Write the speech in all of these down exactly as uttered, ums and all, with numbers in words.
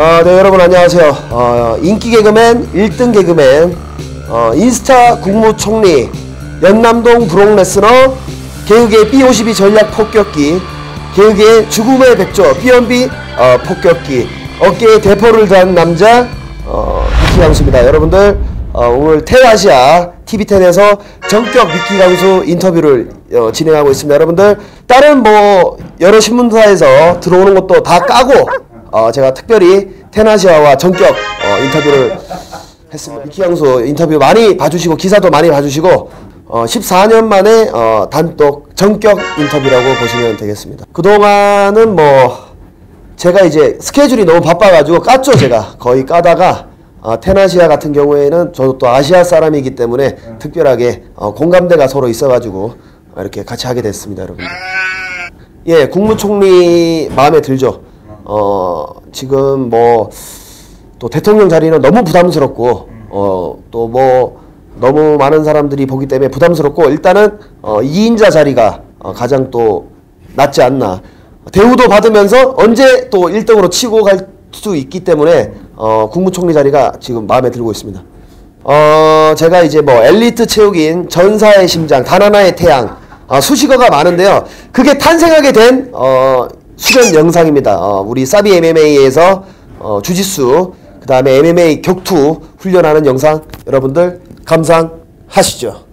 어, 네, 여러분 안녕하세요. 어, 인기 개그맨, 일 등 개그맨, 어, 인스타 국무총리, 연남동 브록레스너, 개그의 비 오십이 전략 폭격기, 개그의 죽음의 백조, 삐언비 어, 폭격기, 어깨에 대포를 단 남자, 어, 미키 강수입니다. 여러분들, 어, 오늘 테라시아 티비텐에서 전격 미키 강수 인터뷰를 어, 진행하고 있습니다. 여러분들, 다른 뭐, 여러 신문사에서 들어오는 것도 다 까고, 어, 제가 특별히 테나시아와 전격 어, 인터뷰를 했습니다. 미키 강수 인터뷰 많이 봐주시고 기사도 많이 봐주시고 어, 십사 년 만에 어, 단독 전격 인터뷰라고 보시면 되겠습니다. 그동안은 뭐 제가 이제 스케줄이 너무 바빠가지고 깠죠. 제가 거의 까다가 어, 테나시아 같은 경우에는 저도 또 아시아 사람이기 때문에 음. 특별하게 어, 공감대가 서로 있어가지고 이렇게 같이 하게 됐습니다. 여러분. 예, 국무총리 마음에 들죠. 어, 지금 뭐, 또 대통령 자리는 너무 부담스럽고, 어, 또 뭐, 너무 많은 사람들이 보기 때문에 부담스럽고, 일단은, 어, 이 인자 자리가 어, 가장 또 낫지 않나. 대우도 받으면서 언제 또 일 등으로 치고 갈 수 있기 때문에, 어, 국무총리 자리가 지금 마음에 들고 있습니다. 어, 제가 이제 뭐, 엘리트 체육인 전사의 심장, 단하나의 태양, 어, 수식어가 많은데요. 그게 탄생하게 된, 어, 수련 영상입니다. 어, 우리 사비 엠엠에이에서 어, 주짓수 그 다음에 엠엠에이 격투 훈련하는 영상 여러분들 감상하시죠.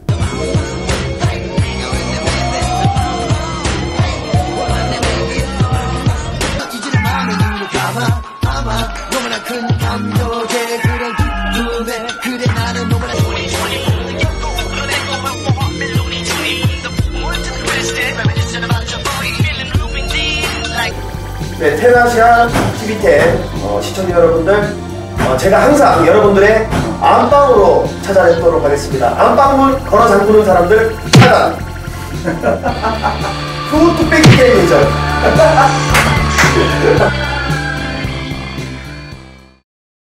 네, 테나시아 티비텐 어, 시청자 여러분들, 어, 제가 항상 여러분들의 안방으로 찾아뵙도록 하겠습니다. 안방문 걸어 잠그는 사람들 차단. 후 뚝배기 게임이죠.